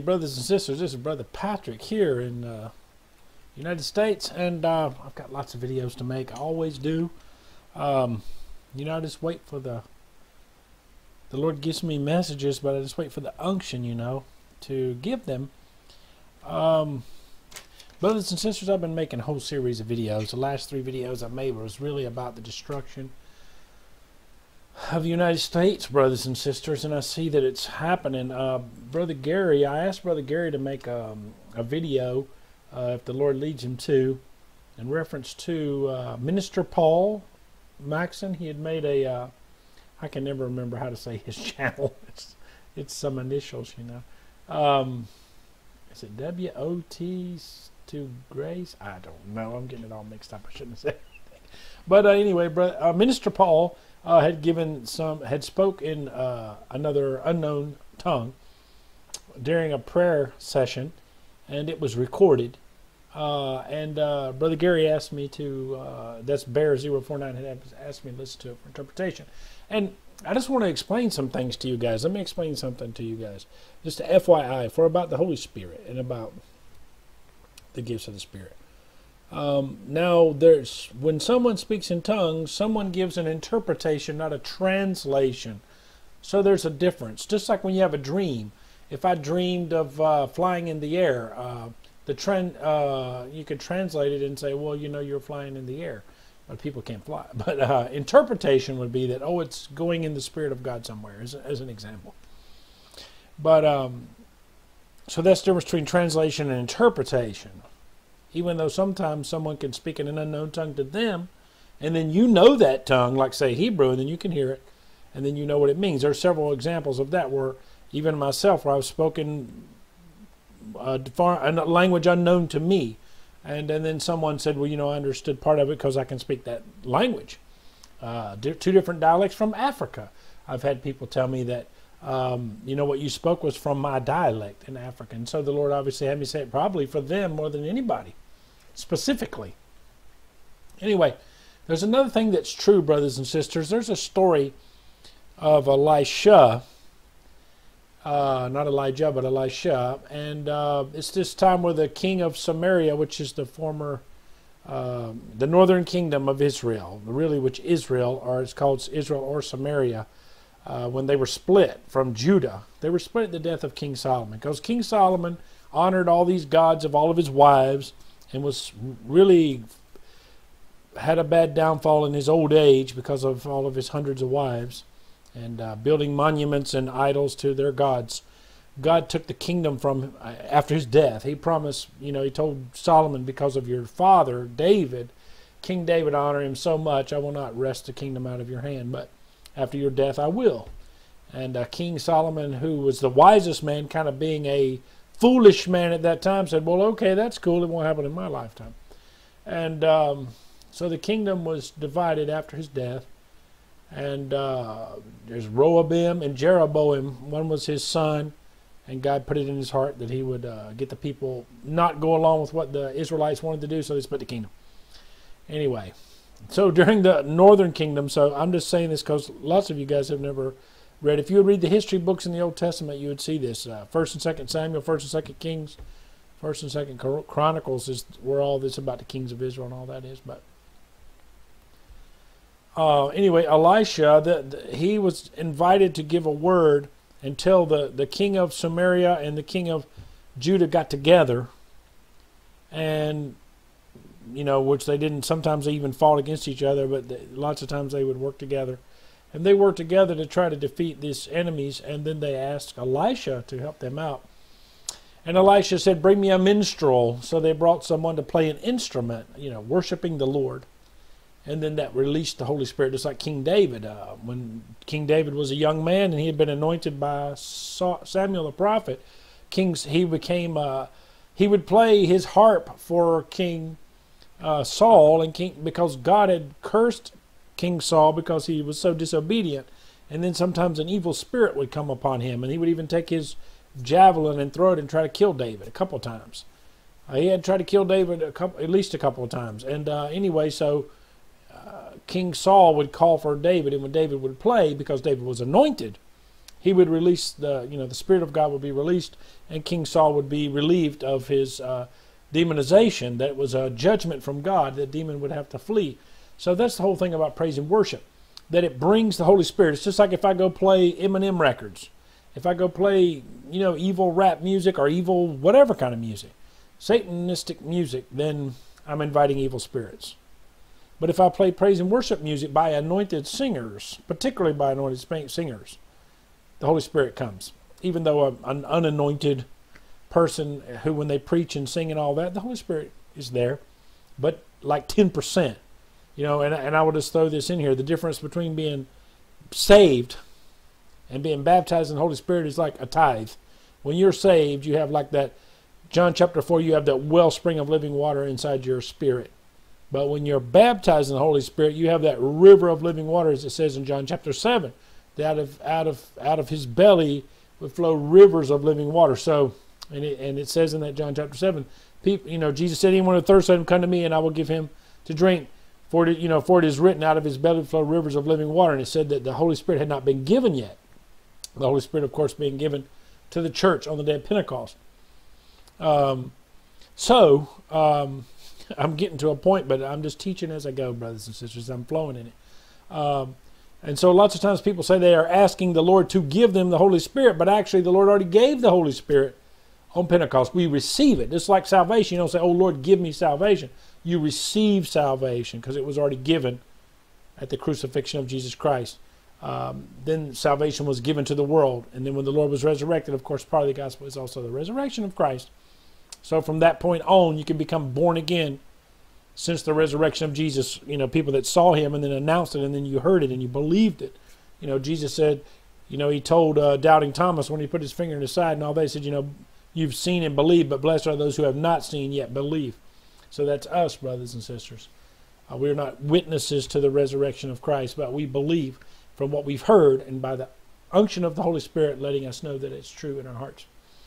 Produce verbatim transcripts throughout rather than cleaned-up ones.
brothers and sisters. This is Brother Patrick here in uh, United States, and uh, I've got lots of videos to make. I always do. Um, you know, I just wait for the the Lord gives me messages, but I just wait for the unction, you know, to give them. Um, brothers and sisters, I've been making a whole series of videos. The last three videos I made was really about the destruction of the United States, brothers and sisters, and I see that it's happening. Uh, Brother Gary, I asked Brother Gary to make um, a video, uh, if the Lord leads him to, in reference to uh, Minister Paul Maxon. He had made a, uh, I can never remember how to say his channel. It's, it's some initials, you know. Um, is it W O T to Grace? I don't know. I'm getting it all mixed up. I shouldn't have said anything. But uh, anyway, brother, uh, Minister Paul Uh, had given some, had spoke in uh, another unknown tongue during a prayer session, and it was recorded. Uh, and uh, Brother Gary asked me to, uh, that's Bear zero four nine, had asked me to listen to it for interpretation. And I just want to explain some things to you guys. Let me explain something to you guys. Just a F Y I for about the Holy Spirit and about the gifts of the Spirit. Um, now, there's when someone speaks in tongues, someone gives an interpretation, not a translation. So there's a difference. Just like when you have a dream. If I dreamed of uh, flying in the air, uh, the trend uh, you could translate it and say, well, you know, you're flying in the air, but people can't fly. But uh, interpretation would be that, oh, it's going in the Spirit of God somewhere, as, as an example. But um, so that's the difference between translation and interpretation. Even though sometimes someone can speak in an unknown tongue to them, and then you know that tongue, like say Hebrew, and then you can hear it, and then you know what it means. There are several examples of that where even myself, where I've spoken uh, a language unknown to me, and, and then someone said, well, you know, I understood part of it because I can speak that language. Uh, two different dialects from Africa. I've had people tell me that, um, you know, what you spoke was from my dialect in Africa. And so the Lord obviously had me say it probably for them more than anybody. Specifically. Anyway, there's another thing that's true, brothers and sisters. There's a story of Elisha, uh, not Elijah, but Elisha, and uh, it's this time where the king of Samaria, which is the former, uh, the northern kingdom of Israel, really which Israel, or it's called Israel or Samaria, uh, when they were split from Judah. They were split at the death of King Solomon, because King Solomon honored all these gods of all of his wives, and was really had a bad downfall in his old age because of all of his hundreds of wives, and uh, building monuments and idols to their gods. God took the kingdom from him after his death. He promised, you know, he told Solomon, because of your father, David, King David, honor him so much, I will not wrest the kingdom out of your hand, but after your death I will. And uh, King Solomon, who was the wisest man, kind of being a foolish man at that time, said, well, okay, that's cool. It won't happen in my lifetime. And um, so the kingdom was divided after his death. And uh, there's Rehoboam and Jeroboam. One was his son, and God put it in his heart that he would uh, get the people not go along with what the Israelites wanted to do, so they split the kingdom. Anyway, so during the northern kingdom, so I'm just saying this because lots of you guys have never read. If you would read the history books in the Old Testament, you would see this. Uh, First and Second Samuel, First and Second Kings, First and Second Chronicles is where all this about the kings of Israel and all that is. But uh, anyway, Elisha, the, the, he was invited to give a word until the, the king of Samaria and the king of Judah got together, and you know, which they didn't. Sometimes they even fought against each other, but they, lots of times they would work together. And they worked together to try to defeat these enemies, and then they asked Elisha to help them out. And Elisha said, bring me a minstrel. So they brought someone to play an instrument, you know, worshiping the Lord. And then that released the Holy Spirit, just like King David. Uh, when King David was a young man and he had been anointed by Samuel the prophet, kings, he became, uh, he would play his harp for King uh, Saul, and King, because God had cursed King Saul because he was so disobedient. And then sometimes an evil spirit would come upon him, and he would even take his javelin and throw it and try to kill David a couple of times. Uh, he had tried to kill David a couple, at least a couple of times. And uh, anyway, so uh, King Saul would call for David, and when David would play, because David was anointed, he would release the, you know, the Spirit of God would be released, and King Saul would be relieved of his uh, demonization. That was a judgment from God. The demon would have to flee. So that's the whole thing about praise and worship, that it brings the Holy Spirit. It's just like if I go play Eminem records, if I go play, you know, evil rap music or evil whatever kind of music, Satanistic music, then I'm inviting evil spirits. But if I play praise and worship music by anointed singers, particularly by anointed singers, the Holy Spirit comes. Even though I'm an unanointed person who, when they preach and sing and all that, the Holy Spirit is there, but like ten percent. You know, and, and I will just throw this in here. The difference between being saved and being baptized in the Holy Spirit is like a tithe. When you're saved, you have like that, John chapter four, you have that wellspring of living water inside your spirit. But when you're baptized in the Holy Spirit, you have that river of living water, as it says in John chapter seven. That out of out of out of his belly would flow rivers of living water. So, and it, and it says in that John chapter seven, people, you know, Jesus said, "Anyone who thirsts, let him come to me, and I will give him to drink. For it, you know, for it is written, out of his belly flow rivers of living water." And it said that the Holy Spirit had not been given yet. The Holy Spirit, of course, being given to the church on the day of Pentecost. Um, so um, I'm getting to a point, but I'm just teaching as I go, brothers and sisters. I'm flowing in it. Um, And so lots of times people say they are asking the Lord to give them the Holy Spirit, but actually the Lord already gave the Holy Spirit on Pentecost. We receive it. It's like salvation. You don't say, "Oh, Lord, give me salvation." You receive salvation because it was already given at the crucifixion of Jesus Christ. Um, then salvation was given to the world. And then when the Lord was resurrected, of course, part of the gospel is also the resurrection of Christ. So from that point on, you can become born again. Since the resurrection of Jesus, you know, people that saw him and then announced it, and then you heard it and you believed it. You know, Jesus said, you know, he told uh, doubting Thomas when he put his finger in his side and all that, he said, you know, "You've seen and believed, but blessed are those who have not seen yet believe." So that's us, brothers and sisters. Uh, we're not witnesses to the resurrection of Christ, but we believe from what we've heard, and by the unction of the Holy Spirit letting us know that it's true in our hearts.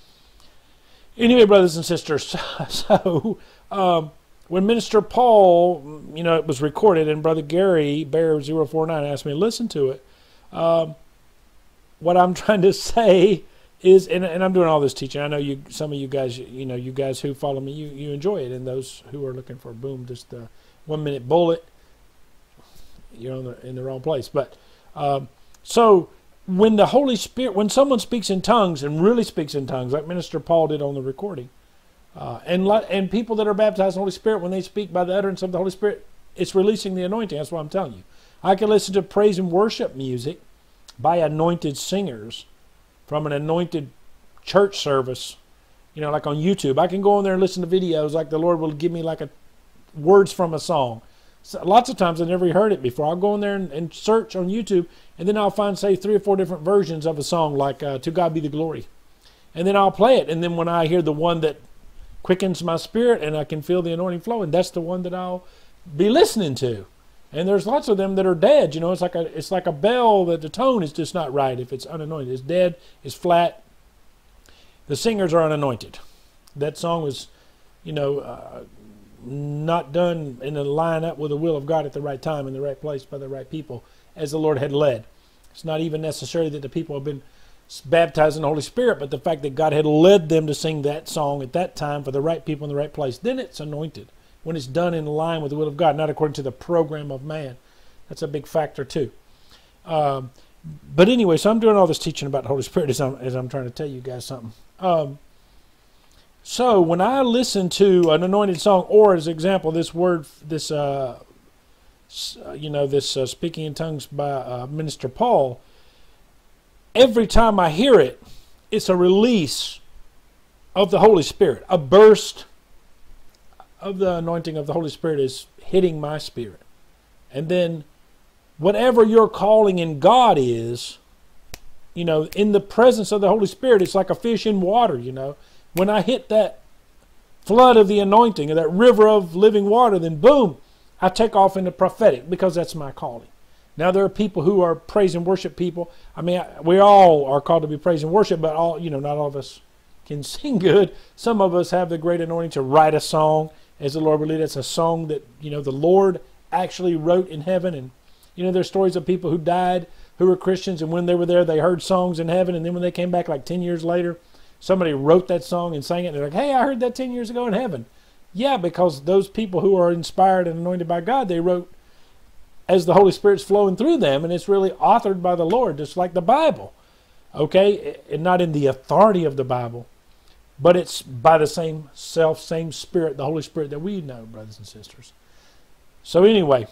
Anyway, brothers and sisters, so um, when Minister Paul, you know, it was recorded, and Brother Gary Bear zero four nine asked me to listen to it, um, what I'm trying to say is, and, and I'm doing all this teaching. I know you, some of you guys, you know, you guys who follow me, you, you enjoy it, and those who are looking for, boom, just a one-minute bullet, you're in the, in the wrong place. But um, so when the Holy Spirit, when someone speaks in tongues and really speaks in tongues, like Minister Paul did on the recording, Uh, and and people that are baptized in the Holy Spirit, when they speak by the utterance of the Holy Spirit, it's releasing the anointing. That's what I'm telling you. I can listen to praise and worship music by anointed singers from an anointed church service, you know, like on YouTube. I can go on there and listen to videos like the Lord will give me like a words from a song. So lots of times I've never heard it before. I'll go in there and, and search on YouTube, and then I'll find, say, three or four different versions of a song like uh, "To God Be the Glory." And then I'll play it, and then when I hear the one that quickens my spirit and I can feel the anointing flowing, that's the one that I'll be listening to. And there's lots of them that are dead. You know, it's like a it's like a bell that the tone is just not right if it's unanointed. It's dead, it's flat. The singers are unanointed. That song was, you know, uh, not done in a line up with the will of God at the right time, in the right place, by the right people, as the Lord had led. It's not even necessary that the people have been baptized in the Holy Spirit, but the fact that God had led them to sing that song at that time for the right people in the right place, then it's anointed. When it's done in line with the will of God, not according to the program of man. That's a big factor too. Um, but anyway, so I'm doing all this teaching about the Holy Spirit as I'm, as I'm trying to tell you guys something. Um, so when I listen to an anointed song, or as example, this word, this, uh, you know, this uh, speaking in tongues by uh, Minister Paul, every time I hear it, it's a release of the Holy Spirit. A burst of the anointing of the Holy Spirit is hitting my spirit. And then whatever your calling in God is, you know, in the presence of the Holy Spirit, it's like a fish in water, you know. When I hit that flood of the anointing, or that river of living water, then boom, I take off into prophetic, because that's my calling. Now, there are people who are praise and worship people. I mean, we all are called to be praise and worship, but all, you know, not all of us can sing good. Some of us have the great anointing to write a song, as the Lord will lead us, a song that, you know, the Lord actually wrote in heaven. And, you know, there's stories of people who died who were Christians, and when they were there, they heard songs in heaven, and then when they came back like ten years later, somebody wrote that song and sang it, and they're like, hey, I heard that ten years ago in heaven. Yeah, because those people who are inspired and anointed by God, they wrote as the Holy Spirit's flowing through them, and it's really authored by the Lord, just like the Bible. Okay? And not in the authority of the Bible, but it's by the same self, same Spirit, the Holy Spirit that we know, brothers and sisters. So anyway,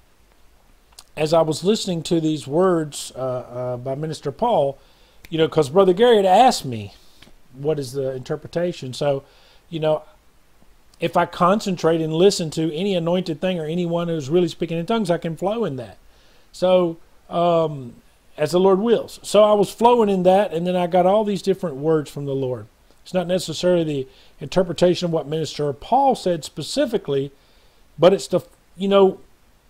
as I was listening to these words uh, uh, by Minister Paul, you know, because Brother Gary had asked me, what is the interpretation? So, you know, if I concentrate and listen to any anointed thing or anyone who's really speaking in tongues, I can flow in that. So, um, as the Lord wills. So I was flowing in that, and then I got all these different words from the Lord. It's not necessarily the interpretation of what Minister Paul said specifically, but it's the, you know,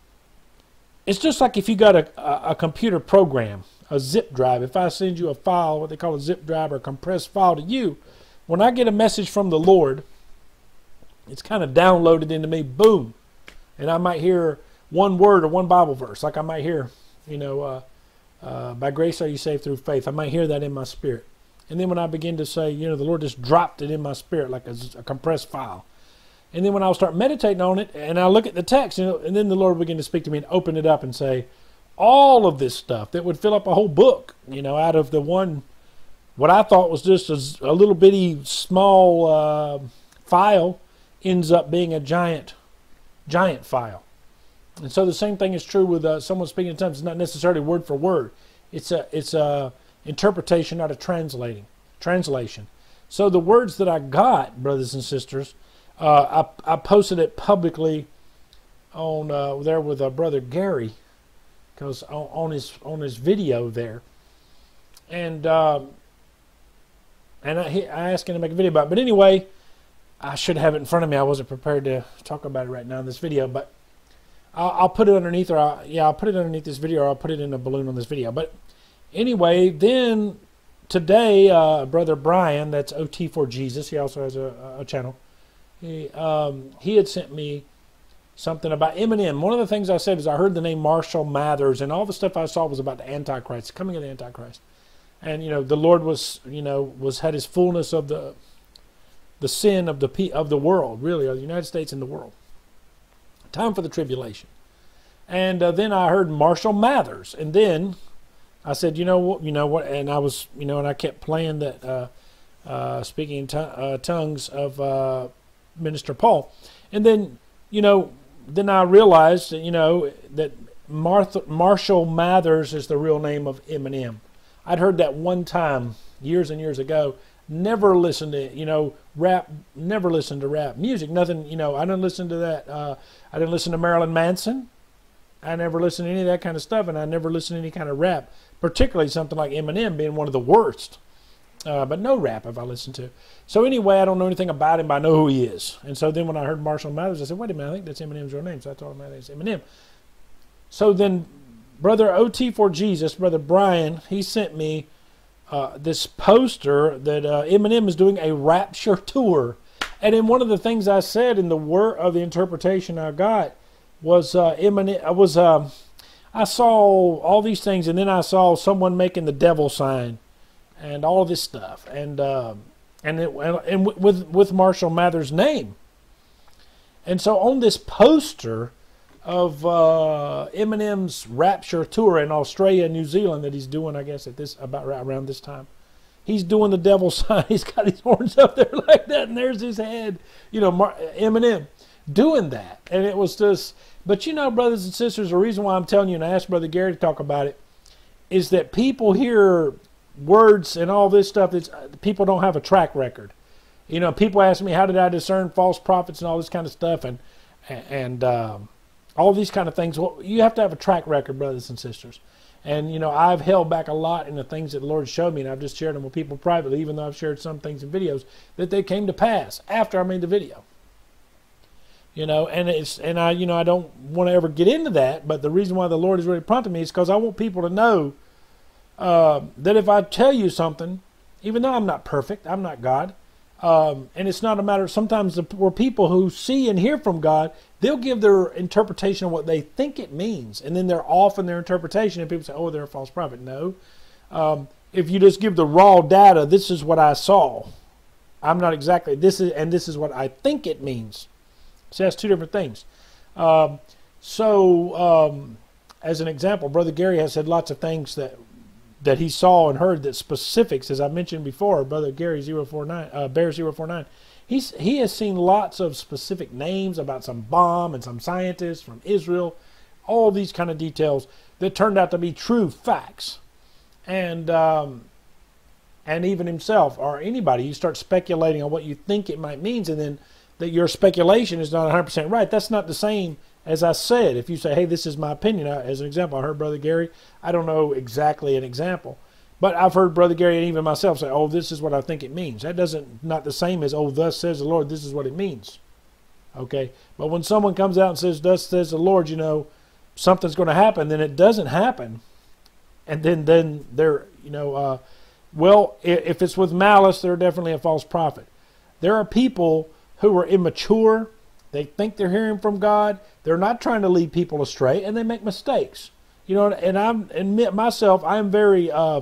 it's just like if you got a, a, a computer program, a zip drive. If I send you a file, what they call a zip drive or a compressed file to you, when I get a message from the Lord, it's kind of downloaded into me, boom. And I might hear one word or one Bible verse. Like I might hear, you know, uh, uh, by grace are you saved through faith. I might hear that in my spirit. And then when I begin to say, you know, the Lord just dropped it in my spirit like a, a compressed file. And then when I'll start meditating on it and I look at the text, you know, and then the Lord will begin to speak to me and open it up and say, all of this stuff that would fill up a whole book, you know, out of the one, what I thought was just a, a little bitty small uh, file ends up being a giant, giant file. And so the same thing is true with uh, someone speaking in tongues. It's not necessarily word for word. It's a, it's a interpretation, not a translating, translation. So the words that I got, brothers and sisters, uh, I, I posted it publicly on uh, there with uh, Brother Gary, because on, on his on his video there, and um, and I, I asked him to make a video about it. But anyway, I should have it in front of me. I wasn't prepared to talk about it right now in this video, but I'll, I'll put it underneath, or I'll, yeah, I'll put it underneath this video, or I'll put it in a balloon on this video. But anyway, then today, uh, Brother Brian, that's O T for Jesus, he also has a, a channel. He um, he had sent me something about Eminem. One of the things I said is I heard the name Marshall Mathers, and all the stuff I saw was about the Antichrist, coming of the Antichrist. And you know, the Lord was, you know, was had his fullness of the the sin of the of the world, really, of the United States and the world. Time for the tribulation. And uh, then I heard Marshall Mathers, and then I said, you know what, you know what, and I was, you know, and I kept playing that, uh, uh, speaking in t- uh, tongues of uh, Minister Paul, and then, you know, then I realized that, you know, that Martha, Marshall Mathers is the real name of Eminem. I'd heard that one time years and years ago. Never listened to, you know, rap, never listened to rap music. Nothing, you know, I didn't listen to that. Uh, I didn't listen to Marilyn Manson. I never listened to any of that kind of stuff, and I never listened to any kind of rap, particularly something like Eminem being one of the worst. Uh, but no rap have I listened to. So anyway, I don't know anything about him, but I know who he is. And so then when I heard Marshall Mathers, I said, wait a minute, I think that's Eminem's real name. So I told him it's Eminem. So then Brother O T for Jesus, Brother Brian, he sent me uh, this poster that uh, Eminem is doing a Rapture tour. And in one of the things I said in the word of the interpretation I got was uh, Eminem, was, uh, I saw all these things, and then I saw someone making the devil sign and all this stuff, and uh, and it, and with with Marshall Mathers' name. And so on this poster of uh, Eminem's Rapture tour in Australia and New Zealand that he's doing, I guess at this about right around this time, he's doing the devil sign. He's got his horns up there like that, and there's his head. You know, Mar- Eminem doing that, and it was just. But you know, brothers and sisters, the reason why I'm telling you, and I asked Brother Gary to talk about it, is that people hear words and all this stuff. That's, people don't have a track record. You know, people ask me, how did I discern false prophets and all this kind of stuff, and and um, all these kind of things. Well, you have to have a track record, brothers and sisters. And, you know, I've held back a lot in the things that the Lord showed me, and I've just shared them with people privately, even though I've shared some things in videos, that they came to pass after I made the video. You know, and it's and I, you know, I don't want to ever get into that, but the reason why the Lord has really prompted me is because I want people to know uh, that if I tell you something, even though I'm not perfect, I'm not God, Um, and it's not a matter, sometimes the, where people who see and hear from God, they'll give their interpretation of what they think it means. And then they're off in their interpretation, and people say, oh, they're a false prophet. No. Um, if you just give the raw data, this is what I saw. I'm not exactly, this is, and this is what I think it means. So that's two different things. Um, so, um, as an example, Brother Gary has said lots of things that that he saw and heard, that specifics, as I mentioned before, Brother Gary zero four nine, uh, Bear zero four nine, he's, he has seen lots of specific names about some bomb and some scientists from Israel, all these kind of details that turned out to be true facts. And um, and even himself or anybody, you start speculating on what you think it might mean, and then that your speculation is not one hundred percent right. That's not the same as I said. If you say, hey, this is my opinion, as an example, I heard Brother Gary, I don't know exactly an example, but I've heard Brother Gary and even myself say, oh, this is what I think it means. That doesn't, not the same as, oh, thus says the Lord, this is what it means. Okay? But when someone comes out and says, thus says the Lord, you know, something's going to happen, then it doesn't happen. And then, then they're, you know, uh, well, if it's with malice, they're definitely a false prophet. There are people who are immature. They think they're hearing from God. They're not trying to lead people astray, and they make mistakes. You know, and I'm admit myself, I'm very uh,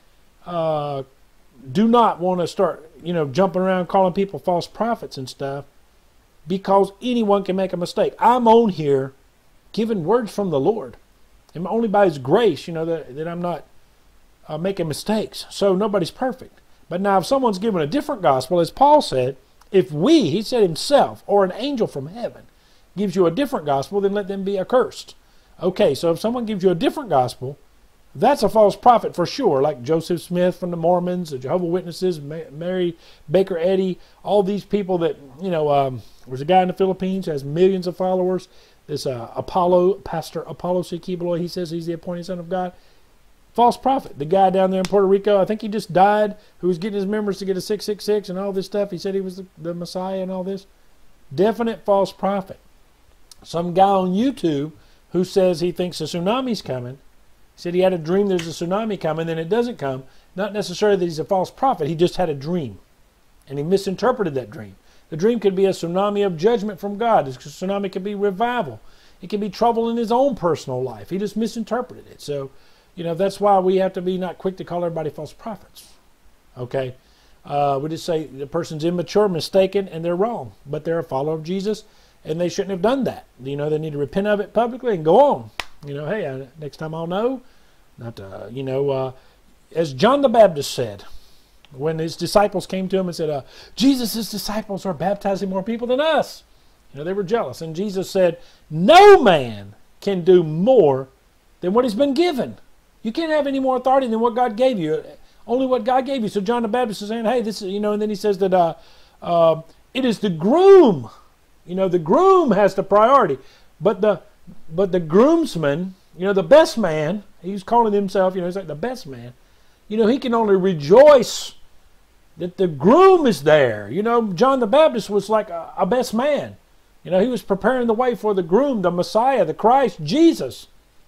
uh, do not want to start, you know, jumping around calling people false prophets and stuff, because anyone can make a mistake. I'm on here giving words from the Lord, and only by His grace, you know, that, that I'm not uh, making mistakes. So nobody's perfect. But now if someone's given a different gospel, as Paul said, if we, he said himself, or an angel from heaven gives you a different gospel, then let them be accursed. Okay, so if someone gives you a different gospel, that's a false prophet for sure, like Joseph Smith from the Mormons, the Jehovah's Witnesses, Mary Baker Eddy, all these people that, you know, um, there's a guy in the Philippines who has millions of followers, this uh, Apollo, Pastor Apollo C. Kibaloy, he says he's the appointed son of God. False prophet. The guy down there in Puerto Rico, I think he just died, who was getting his members to get a six six six and all this stuff. He said he was the, the Messiah and all this. Definite false prophet. Some guy on YouTube who says he thinks a tsunami's coming, said he had a dream there's a tsunami coming, then it doesn't come. Not necessarily that he's a false prophet. He just had a dream, and he misinterpreted that dream. The dream could be a tsunami of judgment from God. The tsunami could be revival. It could be trouble in his own personal life. He just misinterpreted it. So, you know, that's why we have to be not quick to call everybody false prophets. Okay? Uh, we just say the person's immature, mistaken, and they're wrong. But they're a follower of Jesus, and they shouldn't have done that. You know, they need to repent of it publicly and go on. You know, hey, uh, next time I'll know. Not, uh, you know, uh, as John the Baptist said, when his disciples came to him and said, uh, Jesus' disciples are baptizing more people than us. You know, they were jealous. And Jesus said, no man can do more than what he's been given. You can't have any more authority than what God gave you. Only what God gave you. So John the Baptist is saying, hey, this is, you know, and then he says that uh, uh, it is the groom. You know, the groom has the priority. But the but the groomsman, you know, the best man, he's calling himself, you know, he's like the best man. You know, he can only rejoice that the groom is there. You know, John the Baptist was like a, a best man. You know, he was preparing the way for the groom, the Messiah, the Christ, Jesus.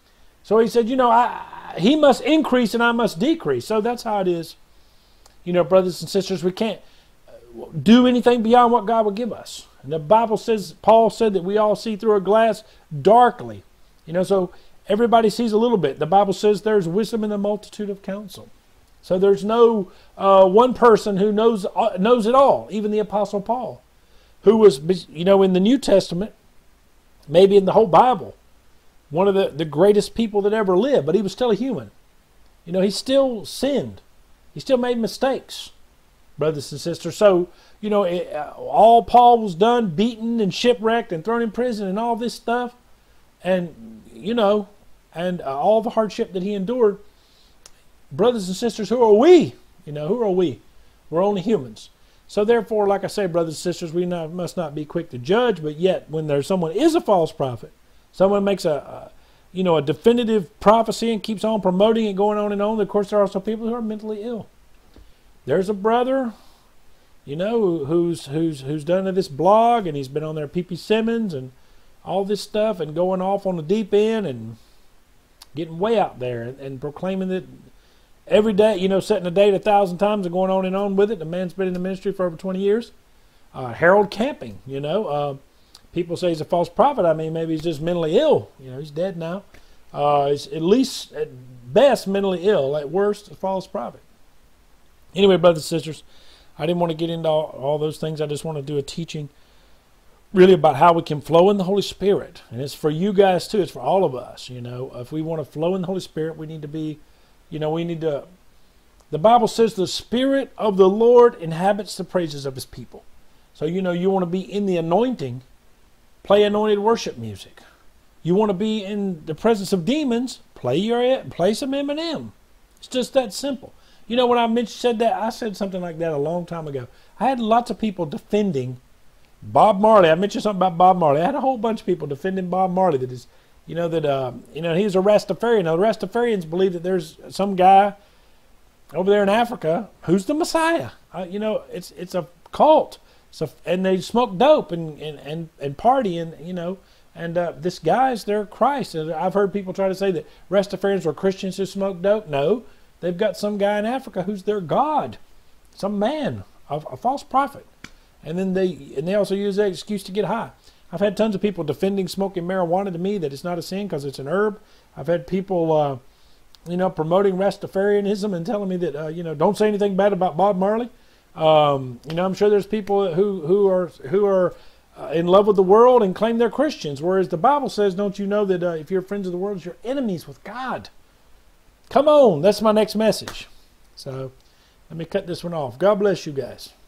So he said, you know, I, he must increase and I must decrease. So that's how it is. You know, brothers and sisters, we can't do anything beyond what God will give us. And the Bible says, Paul said that we all see through a glass darkly. You know, so everybody sees a little bit. The Bible says there's wisdom in the multitude of counsel. So there's no uh, one person who knows uh, knows it all. Even the Apostle Paul, who was, you know, in the New Testament, maybe in the whole Bible, one of the, the greatest people that ever lived, but he was still a human. You know, he still sinned. He still made mistakes, brothers and sisters. So, you know, it, uh, all Paul was done, beaten and shipwrecked and thrown in prison and all this stuff. And, you know, and uh, all the hardship that he endured. Brothers and sisters, who are we? You know, who are we? We're only humans. So therefore, like I say, brothers and sisters, we not, must not be quick to judge, but yet when there's someone is a false prophet, someone makes a, a, you know, a definitive prophecy and keeps on promoting it, going on and on, of course there are also people who are mentally ill. There's a brother, you know, who's who's who's done this blog, and he's been on there, P P Simmons, and all this stuff, and going off on the deep end and getting way out there and, and proclaiming that, every day, you know, setting a date a thousand times and going on and on with it. The man's been in the ministry for over twenty years. Uh, Harold Camping, you know, uh, people say he's a false prophet. I mean, maybe he's just mentally ill. You know, he's dead now. Uh, he's at least, at best, mentally ill. At worst, a false prophet. Anyway, brothers and sisters, I didn't want to get into all, all those things. I just want to do a teaching really about how we can flow in the Holy Spirit. And it's for you guys too. It's for all of us. You know, if we want to flow in the Holy Spirit, we need to be, you know, we need to, the Bible says the Spirit of the Lord inhabits the praises of his people. So, you know, you want to be in the anointing, play anointed worship music. You want to be in the presence of demons, play your play some Eminem. It's just that simple. You know, when I mentioned, said that, I said something like that a long time ago. I had lots of people defending Bob Marley. I mentioned something about Bob Marley. I had a whole bunch of people defending Bob Marley. That is, you know, that uh, you know he's a Rastafarian. Now, the Rastafarians believe that there's some guy over there in Africa who's the Messiah. Uh, you know, it's it's a cult. So, and they smoke dope and and and, and party, and you know, and uh, this guy's their Christ. And I've heard people try to say that Rastafarians were Christians who smoke dope. No, they've got some guy in Africa who's their God, some man, a, a false prophet, and then they and they also use that excuse to get high. I've had tons of people defending smoking marijuana to me that it's not a sin because it's an herb. I've had people, uh, you know, promoting Rastafarianism and telling me that uh, you know, don't say anything bad about Bob Marley. Um, you know, I'm sure there's people who who are who are uh, in love with the world and claim they're Christians, whereas the Bible says, don't you know that uh, if you're friends of the world, you're enemies with God? Come on, that's my next message. So let me cut this one off. God bless you guys.